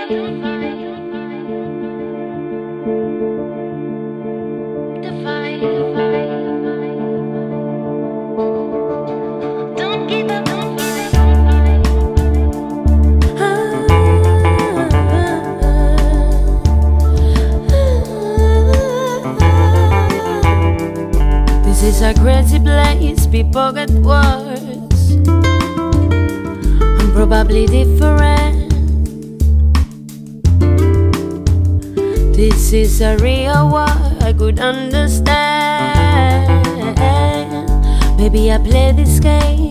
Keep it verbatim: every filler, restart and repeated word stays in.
This is a crazy place, people get worse and probably different. This is a real war I could understand. Maybe I play this game